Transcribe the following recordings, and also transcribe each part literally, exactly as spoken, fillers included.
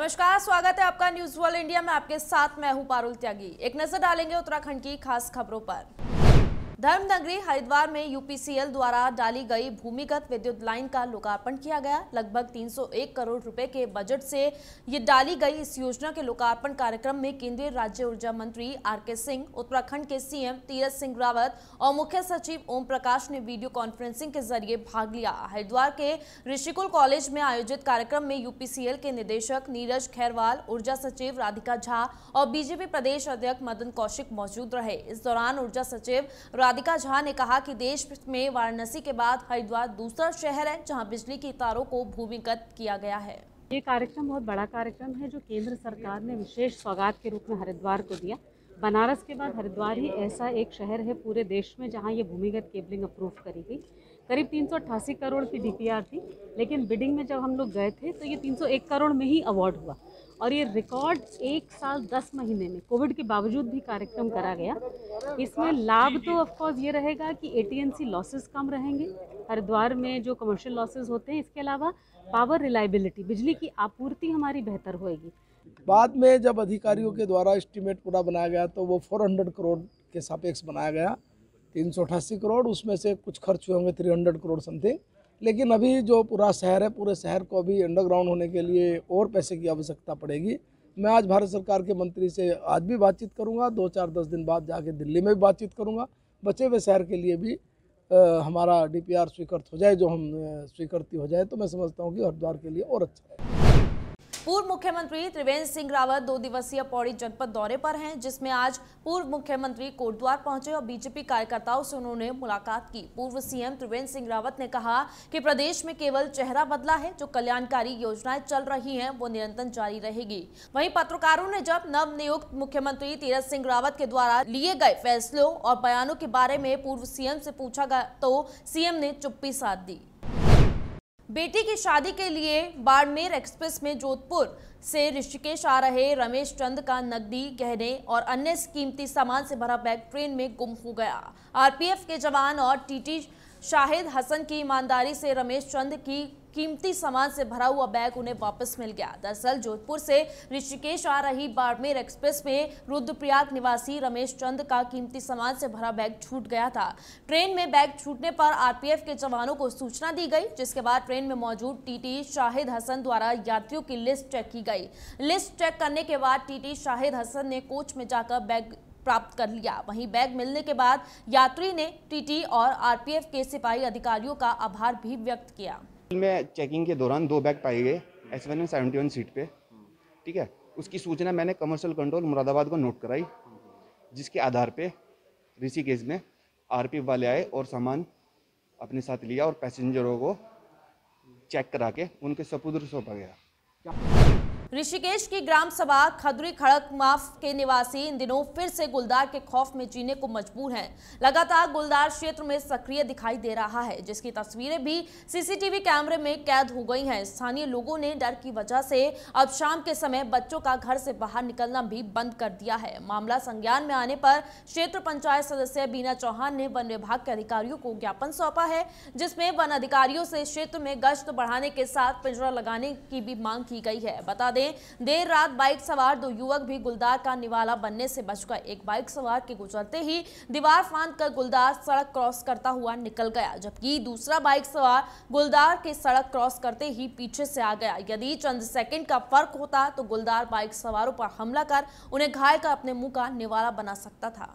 नमस्कार, स्वागत है आपका न्यूज वर्ल्ड इंडिया में। आपके साथ मैं हूं पारुल त्यागी। एक नजर डालेंगे उत्तराखंड की खास खबरों पर। धर्मनगरी हरिद्वार में यूपीसीएल द्वारा डाली गई भूमिगत विद्युत लाइन का लोकार्पण किया गया। लगभग तीन सौ एक करोड़ रुपए के बजट से ये डाली गई इस योजना के लोकार्पण कार्यक्रम में केंद्रीय राज्य ऊर्जा मंत्री आर के सिंह, उत्तराखंड के सीएम तीरथ सिंह रावत और मुख्य सचिव ओम प्रकाश ने वीडियो कॉन्फ्रेंसिंग के जरिए भाग लिया। हरिद्वार के ऋषिकुल कॉलेज में आयोजित कार्यक्रम में यूपीसीएल के निदेशक नीरज खैरवाल, ऊर्जा सचिव राधिका झा और बीजेपी प्रदेश अध्यक्ष मदन कौशिक मौजूद रहे। इस दौरान ऊर्जा सचिव राधिका झा ने कहा कि देश में वाराणसी के बाद हरिद्वार दूसरा शहर है जहां बिजली की तारों को भूमिगत किया गया है। ये कार्यक्रम बहुत बड़ा कार्यक्रम है जो केंद्र सरकार ने विशेष सौगात के रूप में हरिद्वार को दिया। बनारस के बाद हरिद्वार ही ऐसा एक शहर है पूरे देश में जहां ये भूमिगत केबलिंग अप्रूव करी गई। करीब तीन सौ अट्ठासी करोड़ की डीपीआर थी, लेकिन बिडिंग में जब हम लोग गए थे तो ये तीन सौ एक करोड़ में ही अवार्ड हुआ और ये रिकॉर्ड एक साल दस महीने में कोविड के बावजूद भी कार्यक्रम करा गया। इसमें लाभ तो ऑफ कोर्स ये रहेगा कि एटीएनसी लॉसेस कम रहेंगे हरिद्वार में जो कमर्शियल लॉसेस होते हैं। इसके अलावा पावर रिलायबिलिटी, बिजली की आपूर्ति हमारी बेहतर होएगी। बाद में जब अधिकारियों के द्वारा एस्टीमेट पूरा बनाया गया तो वो चार सौ करोड़ के सापेक्ष बनाया गया। तीन सौ अट्ठासी करोड़, उसमें से कुछ खर्च हुए होंगे तीन सौ करोड़ समथिंग। लेकिन अभी जो पूरा शहर है, पूरे शहर को अभी अंडरग्राउंड होने के लिए और पैसे की आवश्यकता पड़ेगी। मैं आज भारत सरकार के मंत्री से आज भी बातचीत करूंगा, दो चार दस दिन बाद जाके दिल्ली में भी बातचीत करूंगा। बचे हुए शहर के लिए भी आ, हमारा डीपीआर स्वीकृत हो जाए, जो हम स्वीकृति हो जाए तो मैं समझता हूँ कि हरिद्वार के लिए और अच्छा है। पूर्व मुख्यमंत्री त्रिवेंद्र सिंह रावत दो दिवसीय पौड़ी जनपद दौरे पर हैं, जिसमें आज पूर्व मुख्यमंत्री कोटद्वार पहुंचे और बीजेपी कार्यकर्ताओं से उन्होंने मुलाकात की। पूर्व सीएम त्रिवेंद्र सिंह रावत ने कहा कि प्रदेश में केवल चेहरा बदला है, जो कल्याणकारी योजनाएं चल रही हैं वो निरंतर जारी रहेगी। वहीं पत्रकारों ने जब नवनियुक्त मुख्यमंत्री तीरथ सिंह रावत के द्वारा लिए गए फैसलों और बयानों के बारे में पूर्व सीएम से पूछा गया तो सीएम ने चुप्पी साध दी। बेटी की शादी के लिए बाड़मेर एक्सप्रेस में जोधपुर से ऋषिकेश आ रहे रमेश चंद का नकदी, गहने और अन्य कीमती सामान से भरा बैग ट्रेन में गुम हो गया। आरपीएफ के जवान और टीटी शाहिद हसन की ईमानदारी से रमेश चंद की कीमती सामान से भरा हुआ बैग उन्हें वापस मिल गया। दरअसल जोधपुर से ऋषिकेश आ रही बाड़मेर एक्सप्रेस में रुद्रप्रयाग निवासी रमेश चंद का कीमती सामान से भरा बैग छूट गया था। ट्रेन में बैग छूटने पर आरपीएफ के जवानों को सूचना दी गई, जिसके बाद ट्रेन में मौजूद टीटी शाहिद हसन द्वारा यात्रियों की लिस्ट चेक की गई। लिस्ट चेक करने के बाद टीटी शाहिद हसन ने कोच में जाकर बैग प्राप्त कर लिया। वहीं बैग मिलने के बाद यात्री ने टीटी और आरपीएफ के सिपाही अधिकारियों का आभार भी व्यक्त किया। में चेकिंग के दौरान दो बैग पाए गए S one seventy one seat पे, ठीक है। उसकी सूचना मैंने कमर्शियल कंट्रोल मुरादाबाद को नोट कराई, जिसके आधार पे ऋषिकेश में आरपीएफ वाले आए और सामान अपने साथ लिया और पैसेंजरों को चेक करा के उनके सपुर्द सौंपा गया। ऋषिकेश की ग्राम सभा खदरी खड़क माफ के निवासी इन दिनों फिर से गुलदार के खौफ में जीने को मजबूर हैं। लगातार गुलदार क्षेत्र में सक्रिय दिखाई दे रहा है, जिसकी तस्वीरें भी सीसीटीवी कैमरे में कैद हो गई हैं। स्थानीय लोगों ने डर की वजह से अब शाम के समय बच्चों का घर से बाहर निकलना भी बंद कर दिया है। मामला संज्ञान में आने पर क्षेत्र पंचायत सदस्य बीना चौहान ने वन विभाग के अधिकारियों को ज्ञापन सौंपा है, जिसमें वन अधिकारियों से क्षेत्र में गश्त बढ़ाने के साथ पिंजरा लगाने की भी मांग की गई है। बता देर रात बाइक सवार दो युवक भी गुलदार का निवाला बनने से बच गए। एक बाइक सवार के गुजरते ही दीवार फांदकर गुलदार सड़क क्रॉस करता हुआ निकल गया, जबकि दूसरा बाइक सवार गुलदार के सड़क क्रॉस करते ही पीछे से आ गया। यदि चंद सेकंड का फर्क होता तो गुलदार बाइक सवारों पर हमला कर उन्हें घायल कर अपने मुंह का निवाला बना सकता था।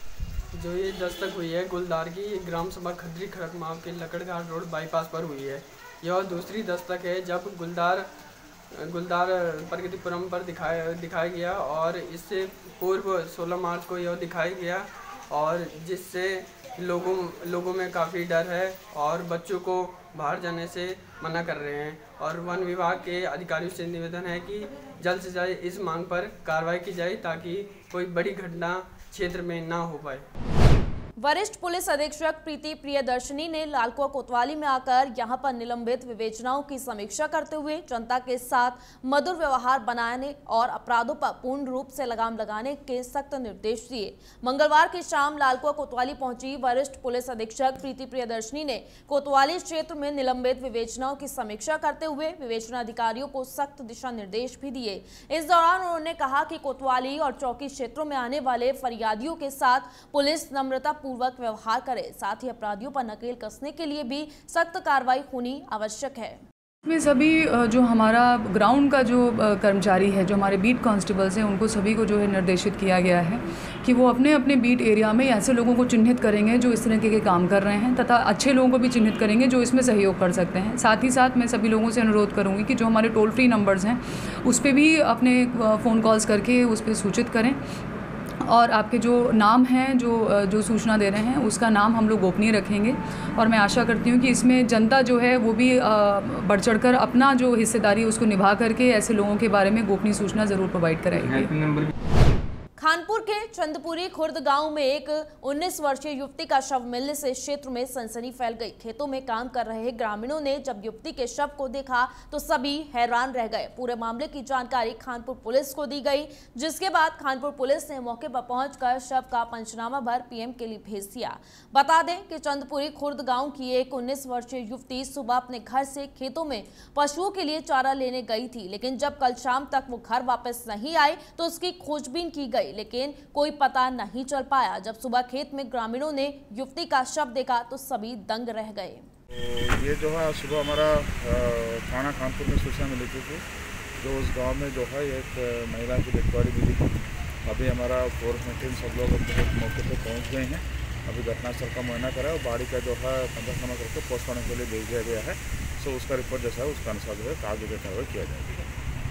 जो ये दस्तक हुई है गुलदार की, ग्राम सभा खदरी खड़क माव के लकड़घाट रोड बाईपास पर हुई है। यह दूसरी दस्तक है जब गुलदार गुलदार प्रगतिपुरम पर दिखाया दिखाया गया और इससे पूर्व सोलह मार्च को यह दिखाया गया, और जिससे लोगों लोगों में काफ़ी डर है और बच्चों को बाहर जाने से मना कर रहे हैं। और वन विभाग के अधिकारियों से निवेदन है कि जल्द से जल्द इस मांग पर कार्रवाई की जाए ताकि कोई बड़ी घटना क्षेत्र में ना हो पाए। वरिष्ठ पुलिस अधीक्षक प्रीति प्रियदर्शनी ने लालकुआ कोतवाली में आकर यहां पर निलंबित विवेचनाओं की समीक्षा करते हुए जनता के साथ मधुर व्यवहार बनाने और अपराधों पर पूर्ण रूप से लगाम लगाने के सख्त निर्देश दिए। मंगलवार की शाम लालकुआ कोतवाली पहुंची वरिष्ठ पुलिस अधीक्षक प्रीति प्रियदर्शनी ने कोतवाली क्षेत्र में निलंबित विवेचनाओं की समीक्षा करते हुए विवेचना अधिकारियों को सख्त दिशा निर्देश भी दिए। इस दौरान उन्होंने कहा कि कोतवाली और चौकी क्षेत्रों में आने वाले फरियादियों के साथ पुलिस नम्रता पूर्वक व्यवहार करे, साथ ही अपराधियों पर नकेल कसने के लिए भी सख्त कार्रवाई होनी आवश्यक है। इसमें सभी जो हमारा ग्राउंड का जो कर्मचारी है, जो हमारे बीट कांस्टेबल्स हैं, उनको सभी को जो है निर्देशित किया गया है कि वो अपने अपने बीट एरिया में ऐसे लोगों को चिन्हित करेंगे जो इस तरह के काम कर रहे हैं तथा अच्छे लोगों को भी चिन्हित करेंगे जो इसमें सहयोग कर सकते हैं। साथ ही साथ मैं सभी लोगों से अनुरोध करूँगी कि जो हमारे टोल फ्री नंबर्स हैं उस पर भी अपने फ़ोन कॉल्स करके उस पर सूचित करें और आपके जो नाम हैं, जो जो सूचना दे रहे हैं, उसका नाम हम लोग गोपनीय रखेंगे। और मैं आशा करती हूँ कि इसमें जनता जो है वो भी बढ़ चढ़कर अपना जो हिस्सेदारी उसको निभा करके ऐसे लोगों के बारे में गोपनीय सूचना ज़रूर प्रोवाइड कराएगी। खानपुर के चंदपुरी खुर्द गांव में एक उन्नीस वर्षीय युवती का शव मिलने से क्षेत्र में सनसनी फैल गई। खेतों में काम कर रहे ग्रामीणों ने जब युवती के शव को देखा तो सभी हैरान रह गए। पूरे मामले की जानकारी खानपुर पुलिस को दी गई, जिसके बाद खानपुर पुलिस ने मौके पर पहुंचकर शव का पंचनामा भर पीएम के लिए भेज दिया। बता दें कि चंदपुरी खुर्द गाँव की एक उन्नीस वर्षीय युवती सुबह अपने घर से खेतों में पशुओं के लिए चारा लेने गई थी, लेकिन जब कल शाम तक वो घर वापस नहीं आई तो उसकी खोजबीन की गई, लेकिन कोई पता नहीं चल पाया। जब सुबह खेत में ग्रामीणों ने युवती का शव देखा तो सभी दंग रह गए। तो ये जो है सुबह हमारा थाना खानपुर में सूचना मिली थी कि जो उस गांव में जो है एक महिला की डेड बॉडी मिली थी। अभी हमारा फोर्स में टीम सब लोग मौके पर पहुंच गए हैं। अभी घटनास्थल का मुआयना करा और बॉडी का जो है पंचनामा करके पोस्टमार्टम के लिए भेज दिया गया है। सो उसका रिपोर्ट जैसा है उसका अनुसार जो है आगे की कार्रवाई किया जाएगा।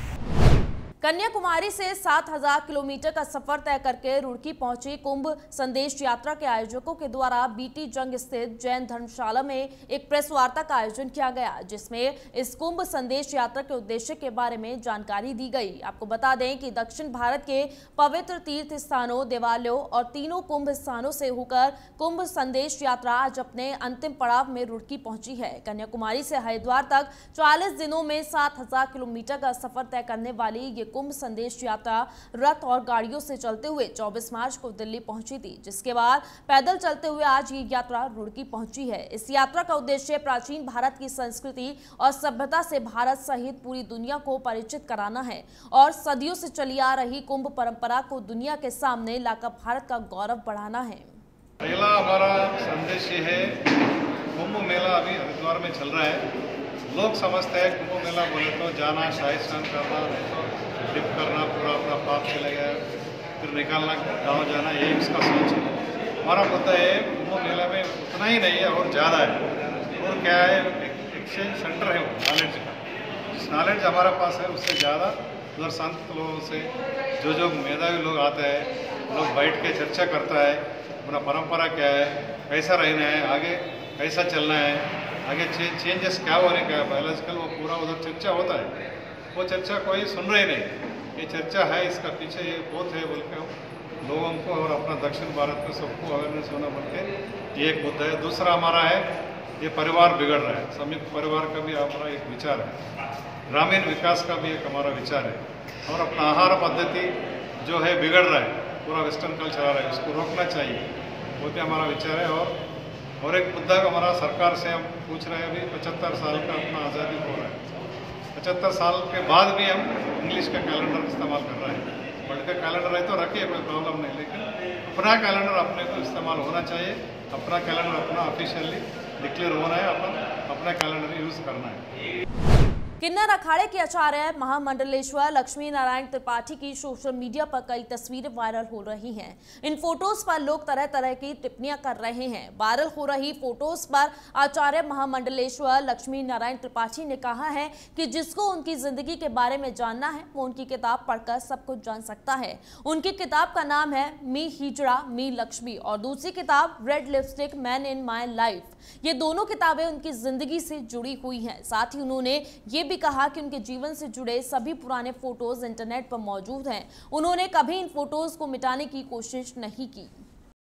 कन्याकुमारी से सात हजार किलोमीटर का सफर तय करके रुड़की पहुंची कुंभ संदेश यात्रा के आयोजकों के द्वारा बीटी जंग स्थित जैन धर्मशाला में एक प्रेस वार्ता का आयोजन किया गया, जिसमें इस कुंभ संदेश यात्रा के उद्देश्य के बारे में जानकारी दी गई। आपको बता दें कि दक्षिण भारत के पवित्र तीर्थ स्थानों, देवालयों और तीनों कुंभ स्थानों से होकर कुंभ संदेश यात्रा आज अपने अंतिम पड़ाव में रुड़की पहुंची है। कन्याकुमारी से हरिद्वार तक चालीस दिनों में सात हजार किलोमीटर का सफर तय करने वाली ये कुंभ संदेश यात्रा रथ और गाड़ियों से चलते हुए चौबीस मार्च को दिल्ली पहुंची थी, जिसके बाद पैदल चलते हुए आज ये यात्रा रुड़की पहुंची है। इस यात्रा का उद्देश्य प्राचीन भारत की संस्कृति और सभ्यता से भारत सहित पूरी दुनिया को परिचित कराना है और सदियों से चली आ रही कुंभ परंपरा को दुनिया के सामने लाकर भारत का गौरव बढ़ाना है। पहला हमारा संदेश ये है, कुंभ मेला अभी हरिद्वार में चल रहा है। लोग समझते हैं कुंभ मेला बोले तो जाना, शाही स्नान करना, डिप करना, पूरा अपना पाप चले गया, फिर निकालना, गांव जाना, यही उसका सोच है। हमारा मुद्दा है कुंभ मेला में उतना ही नहीं है और ज़्यादा है। और क्या है, एक्सचेंज सेंटर है नॉलेज का। जिस नॉलेज हमारे पास है उससे ज़्यादा उधर संत लोगों से जो जो मेधावी लोग आते हैं, लोग बैठ के चर्चा करता है अपना परंपरा क्या है, कैसा रहना है, आगे कैसा चलना है, आगे चेंजेस क्या होने का है, बायोलॉजिकल, वो पूरा उधर चर्चा होता है। वो चर्चा कोई सुन रहे नहीं, ये चर्चा है, इसका पीछे ये बहुत है बोल के लोगों को और अपना दक्षिण भारत में सबको अवेयरनेस होना बोल के ये एक मुद्दा है। दूसरा हमारा है, ये परिवार बिगड़ रहा है, संयुक्त परिवार का भी हमारा एक विचार है, ग्रामीण विकास का भी एक हमारा विचार है, और अपना आहार पद्धति जो है बिगड़ रहा है, पूरा वेस्टर्न कल्चर आ रहा है, उसको रोकना चाहिए, वो भी हमारा विचार है। और और एक मुद्दा हमारा सरकार से हम पूछ रहे हैं, अभी पचहत्तर साल का अपना आज़ादी हो रहा है, पचहत्तर साल के बाद भी हम इंग्लिश का कैलेंडर इस्तेमाल कर रहे हैं। वर्ल्ड का कैलेंडर है तो रखिए, कोई प्रॉब्लम नहीं, लेकिन अपना कैलेंडर अपने को इस्तेमाल होना चाहिए। अपना कैलेंडर अपना ऑफिशियली डिक्लेयर होना है, अपन अपना कैलेंडर यूज़ करना है। किन्नर अखाड़े के आचार्य महामंडलेश्वर लक्ष्मी नारायण त्रिपाठी की सोशल मीडिया पर कई तस्वीरें वायरल हो रही हैं। इन फोटोज पर लोग तरह तरह की टिप्पणियां कर रहे हैं। वायरल हो रही फोटोज पर आचार्य महामंडलेश्वर लक्ष्मी नारायण त्रिपाठी ने कहा है कि जिसको उनकी जिंदगी के बारे में जानना है वो उनकी किताब पढ़कर सब कुछ जान सकता है। उनकी किताब का नाम है मी हिजड़ा मी लक्ष्मी और दूसरी किताब red lipstick man in my life. ये दोनों किताबें उनकी जिंदगी से जुड़ी हुई हैं। साथ ही उन्होंने ये भी कहा कि उनके जीवन से जुड़े सभी पुराने फोटोज इंटरनेट पर मौजूद हैं। उन्होंने कभी इन फोटोज को मिटाने की कोशिश नहीं की।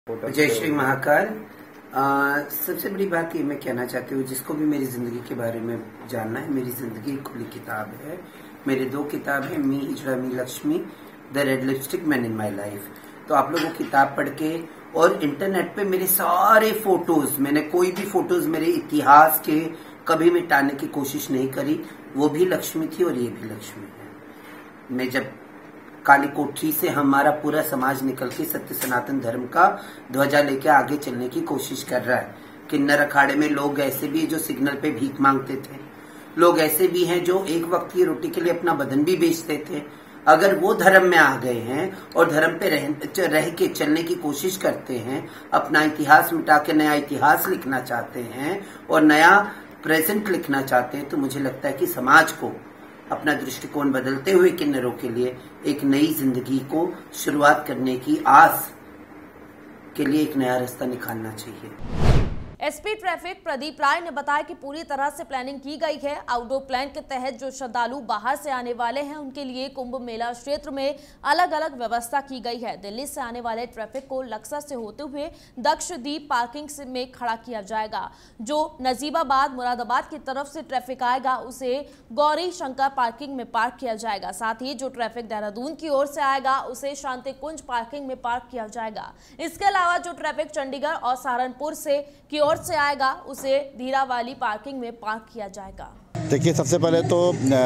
जय श्री महाकाल। आ, सबसे बड़ी बात ये मैं कहना चाहती हूँ, जिसको भी मेरी जिंदगी के बारे में जानना है, मेरी जिंदगी एक खुली किताब है। मेरे दो किताब है, मी हिजड़ा मी Lakshmi, the red lipstick man in my life. तो आप लोगों को किताब पढ़ के और इंटरनेट पे मेरे सारे फोटोज, मैंने कोई भी फोटोज मेरे इतिहास के कभी मिटाने की कोशिश नहीं करी। वो भी लक्ष्मी थी और ये भी लक्ष्मी है। मैं जब काली कोठरी से हमारा पूरा समाज निकल के सत्य सनातन धर्म का ध्वजा लेके आगे चलने की कोशिश कर रहा है। किन्नर अखाड़े में लोग ऐसे भी जो सिग्नल पे भीख मांगते थे, लोग ऐसे भी हैं जो एक वक्त की रोटी के लिए अपना बदन भी बेचते थे। अगर वो धर्म में आ गए हैं और धर्म पे रह, रह के चलने की कोशिश करते हैं, अपना इतिहास मिटा के नया इतिहास लिखना चाहते हैं और नया प्रेजेंट लिखना चाहते हैं, तो मुझे लगता है कि समाज को अपना दृष्टिकोण बदलते हुए किन्नरों के लिए एक नई जिंदगी को शुरुआत करने की आस के लिए एक नया रास्ता निकालना चाहिए। एसपी ट्रैफिक प्रदीप राय ने बताया कि पूरी तरह से प्लानिंग की गई है। आउटडोर प्लान के तहत जो श्रद्धालु बाहर से आने वाले हैं उनके लिए कुंभ मेला क्षेत्र में अलग अलग व्यवस्था की गई है। दिल्ली से आने वाले ट्रैफिक को लक्सर से होते हुए दक्षद्वीप पार्किंग में खड़ा किया जाएगा। जो नजीबाबाद मुरादाबाद की तरफ से ट्रैफिक आएगा उसे गौरी शंकर पार्किंग में पार्क किया जाएगा। साथ ही जो ट्रैफिक देहरादून की ओर से आएगा उसे शांति कुंज पार्किंग में पार्क किया जाएगा। इसके अलावा जो ट्रैफिक चंडीगढ़ और सहारनपुर से की ओर से आएगा उसे धीरावाली पार्किंग में पार्क किया जाएगा। देखिए, सबसे पहले तो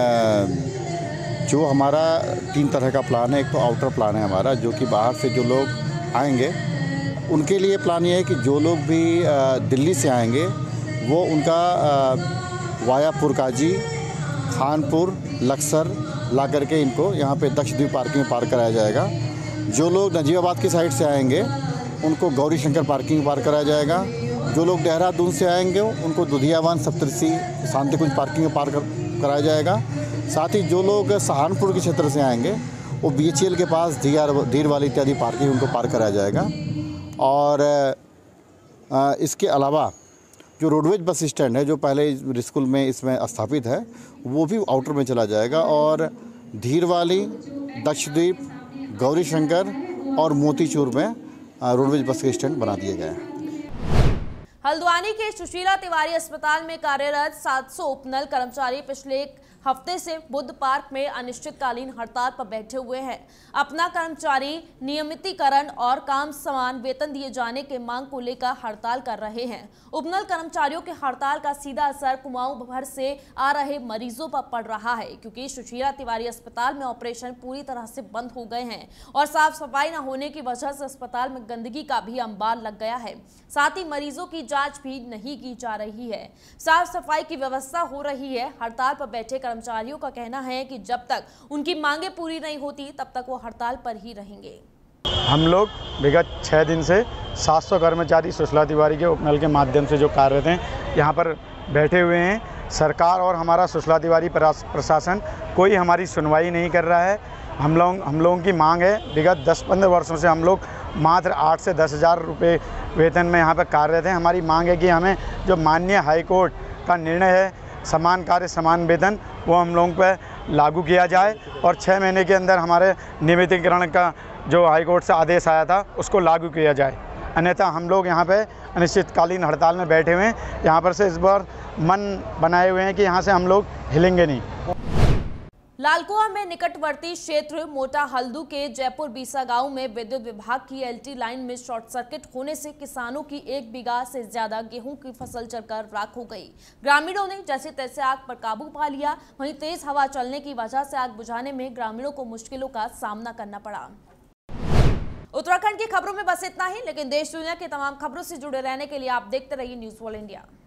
जो हमारा तीन तरह का प्लान है। एक तो आउटर प्लान है हमारा, जो कि बाहर से जो लोग आएंगे उनके लिए प्लान ये है कि जो लोग भी दिल्ली से आएंगे वो उनका वाया पुरकाजी, खानपुर, लक्सर ला करके इनको यहाँ पे दक्षद्वीप पार्किंग में पार्क कराया जाएगा। जो लोग नजीबाबाद की साइड से आएंगे उनको गौरी शंकर पार्किंग में पार्क कराया जाएगा। जो लोग देहरादून से आएंगे उनको दुधियावान, सप्तऋषि, शांति कुंज पार्किंग में पार्क कराया जाएगा। साथ ही जो लोग सहारनपुर के क्षेत्र से आएंगे वो बी एच ई एल के पास धीर धीरवाली इत्यादि पार्किंग उनको पार्क कराया जाएगा। और इसके अलावा जो रोडवेज बस स्टैंड है जो पहले स्कूल में इसमें स्थापित है वो भी आउटर में चला जाएगा। और धीरवाली, दक्षद्वीप, गौरी शंकर और मोतीचूर में रोडवेज बस के स्टैंड बना दिए गए हैं। हल्द्वानी के सुशीला तिवारी अस्पताल में कार्यरत सात सौ उपनल कर्मचारी पिछले एक हफ्ते से बुद्ध पार्क में अनिश्चितकालीन हड़ताल पर बैठे हुए हैं। अपना कर्मचारी नियमितीकरण और काम समान वेतन दिए जाने के मांग को लेकर हड़ताल कर रहे हैं। उपनल कर्मचारियों के हड़ताल का सीधा असर कुमाऊं भर से आ रहे मरीजों पर पड़ रहा है, क्योंकि सुशीला तिवारी अस्पताल में ऑपरेशन पूरी तरह से बंद हो गए हैं और साफ सफाई न होने की वजह से अस्पताल में गंदगी का भी अंबार लग गया है। साथ ही मरीजों की जांच भी नहीं की जा रही है, साफ सफाई की व्यवस्था हो रही है। हड़ताल पर बैठे कर्मचारियों का कहना है कि जब तक उनकी मांगे पूरी नहीं होती तब तक वो हड़ताल पर ही रहेंगे। हम लोग विगत छः दिन से सात सौ कर्मचारी सुशीला तिवारी के उपनल के माध्यम से जो कार्यरत हैं यहाँ पर बैठे हुए हैं। सरकार और हमारा सुशीला तिवारी प्रशासन कोई हमारी सुनवाई नहीं कर रहा है। हम लोग हम लोगों की मांग है, विगत दस पंद्रह वर्षों से हम लोग मात्र आठ से दस हज़ार रुपये वेतन में यहाँ पर कार्यरत हैं। हमारी मांग है कि हमें जो माननीय हाईकोर्ट का निर्णय है समान कार्य समान वेतन वो हम लोगों पर लागू किया जाए और छः महीने के अंदर हमारे नियमितीकरण का जो हाईकोर्ट से आदेश आया था उसको लागू किया जाए। अन्यथा हम लोग यहाँ पे अनिश्चितकालीन हड़ताल में बैठे हुए हैं। यहाँ पर से इस बार मन बनाए हुए हैं कि यहाँ से हम लोग हिलेंगे नहीं। लालकुआ में निकटवर्ती क्षेत्र मोटा हल्दू के जयपुर बीसा गांव में विद्युत विभाग की एलटी लाइन में शॉर्ट सर्किट होने से किसानों की एक बीघा से ज्यादा गेहूं की फसल जलकर राख हो गई। ग्रामीणों ने जैसे तैसे आग पर काबू पा लिया। वहीं तेज हवा चलने की वजह से आग बुझाने में ग्रामीणों को मुश्किलों का सामना करना पड़ा। उत्तराखंड की खबरों में बस इतना ही, लेकिन देश दुनिया की तमाम खबरों से जुड़े रहने के लिए आप देखते रहिए न्यूज़ वर्ल्ड इंडिया।